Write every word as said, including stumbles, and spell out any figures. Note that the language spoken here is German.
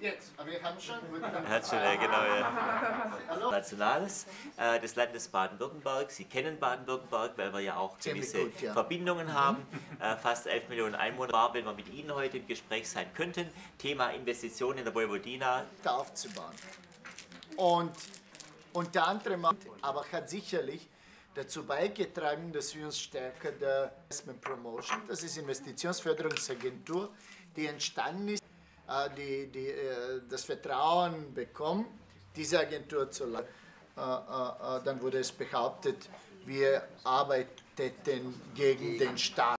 Jetzt, aber wir haben schon. Hat schon, ja, genau, ja. Nationales äh, des Landes Baden-Württemberg. Sie kennen Baden-Württemberg, weil wir ja auch gewisse gut, ja. Verbindungen haben. Äh, fast elf Millionen Einwohner war, wenn wir mit Ihnen heute im Gespräch sein könnten. Thema Investitionen in der Vojvodina. Aufzubauen. Und unter anderem, aber hat sicherlich dazu beigetragen, dass wir uns stärker der Investment Promotion, das ist Investitionsförderungsagentur, die entstanden ist, die, die das Vertrauen bekommen, diese Agentur zu leiten. Dann wurde es behauptet, wir arbeiteten gegen den Staat.